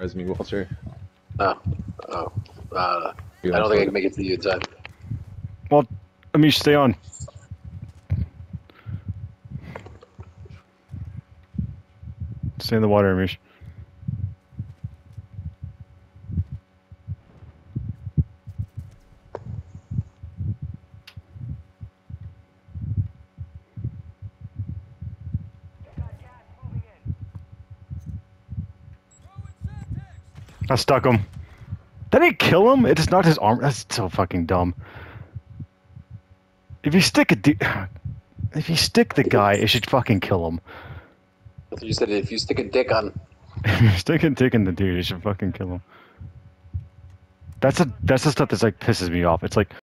As me, Walter. I don't think I can make it to you in time. Well, Amish, stay on. Stay in the water, Amish. I stuck him. That didn't kill him. It just knocked his arm. That's so fucking dumb. If you stick the guy, it should fucking kill him. You said if you stick a dick on. If you stick a dick in the dude, it should fucking kill him. That's the stuff that's like pisses me off. It's like